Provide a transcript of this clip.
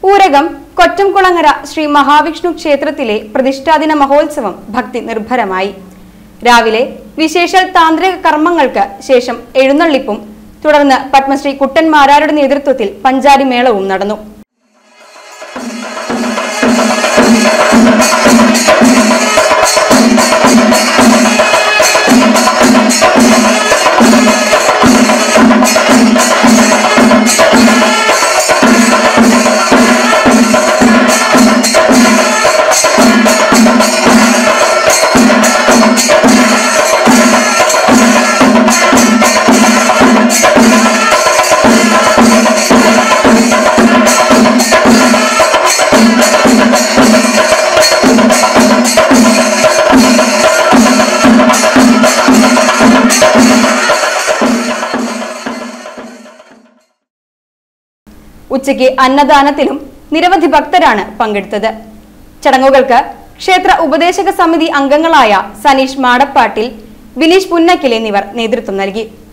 ഊരകം കൊറ്റംകുളങ്ങര ശ്രീ മഹാവിഷ്ണു ക്ഷേത്രത്തിലെ പ്രതിഷ്ഠാദിന മഹോത്സവം ഭക്തി നിർഭരമായി. രാവിലെ വിശേഷ താന്ത്രിക കർമ്മങ്ങൾക്ക് ശേഷം എഴുന്നള്ളിപ്പും തുടർന്ന് പത്മശ്രീ കുട്ടൻ മാരാരുടെ നേതൃത്വത്തിൽ പഞ്ചാരി മേളവും നടന്നു. ഉച്ചയ്ക്ക് അന്നദാനത്തിലും നിരവധി ഭക്തരാണ് പങ്കെടുത്തത്. ചടങ്ങുകൾക്ക് ക്ഷേത്ര ഉപദേശക സമിതി അംഗങ്ങളായ സനീഷ് മാടപ്പാട്ടിൽ, വിനീഷ് പുന്നക്കിൽ എന്നിവർ നേതൃത്വം നൽകി.